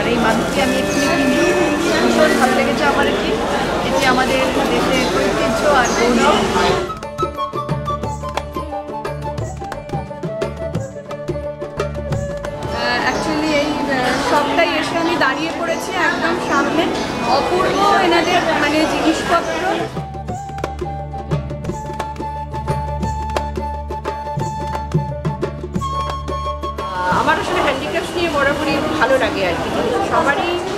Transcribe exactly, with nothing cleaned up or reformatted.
এই মাদুরটি আমি এখানে কিনলাম, ভীষণ ভালো লেগেছে আমার। এটি এটি আমাদের দেশের ঐতিহ্য আর গৌরব। অ্যাকচুয়ালি এই সবটাই এসে আমি দাঁড়িয়ে পড়েছি একদম সামনে, অপূর্ব এনাদের মানে জিনিসপত্র। আমার আসলে হ্যান্ডিক্রাফট নিয়ে বরাবরই ভালো লাগে আর কি, সবারই